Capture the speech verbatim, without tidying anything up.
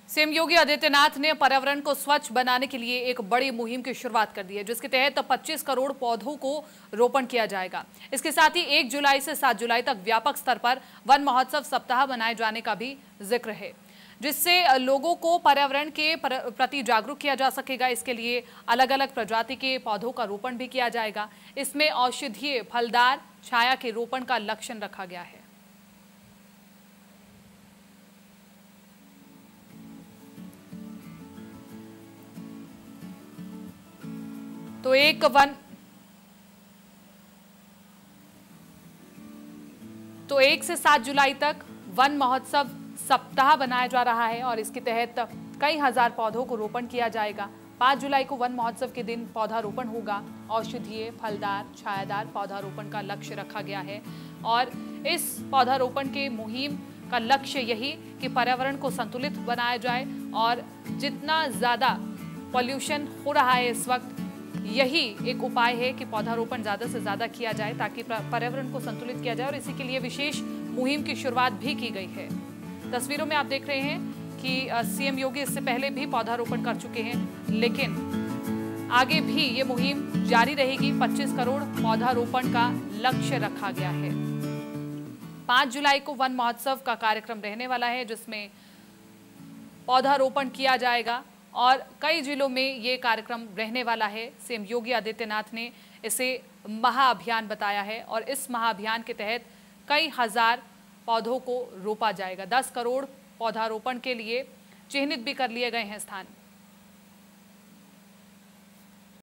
CM Yogi Adityanath ने पर्यावरण को स्वच्छ बनाने के लिए एक बड़ी मुहिम की शुरुआत कर दी है, जिसके तहत पच्चीस करोड़ पौधों को रोपण किया जाएगा। इसके साथ ही एक जुलाई से सात जुलाई तक व्यापक स्तर पर वन महोत्सव सप्ताह मनाए जाने का भी जिक्र है, जिससे लोगों को पर्यावरण के प्रति जागरूक किया जा सकेगा। इसके लिए अलग अलग प्रजाति के पौधों का रोपण भी किया जाएगा। इसमें औषधीय, फलदार, छाया के रोपण का लक्ष्य रखा गया है। तो एक वन तो एक से सात जुलाई तक वन महोत्सव सप्ताह बनाया जा रहा है और इसके तहत कई हजार पौधों को रोपण किया जाएगा। पाँच जुलाई को वन महोत्सव के दिन पौधारोपण होगा। औषधीय, फलदार, छायादार पौधारोपण का लक्ष्य रखा गया है और इस पौधारोपण के मुहिम का लक्ष्य यही कि पर्यावरण को संतुलित बनाया जाए और जितना ज़्यादा पॉल्यूशन हो रहा है इस वक्त, यही एक उपाय है कि पौधारोपण ज़्यादा से ज़्यादा किया जाए ताकि पर्यावरण को संतुलित किया जाए और इसी के लिए विशेष मुहिम की शुरुआत भी की गई है। तस्वीरों में आप देख रहे हैं कि सीएम योगी इससे पहले भी पौधारोपण कर चुके हैं, लेकिन आगे भी ये मुहिम जारी रहेगी। पच्चीस करोड़ पौधारोपण का लक्ष्य रखा गया है। पाँच जुलाई को वन महोत्सव का कार्यक्रम रहने वाला है, जिसमें पौधारोपण किया जाएगा और कई जिलों में ये कार्यक्रम रहने वाला है। सीएम योगी आदित्यनाथ ने इसे महाअभियान बताया है और इस महाअभियान के तहत कई हजार पौधों को रोपा जाएगा। दस करोड़ पौधारोपण के लिए चिन्हित भी कर लिए गए हैं स्थान।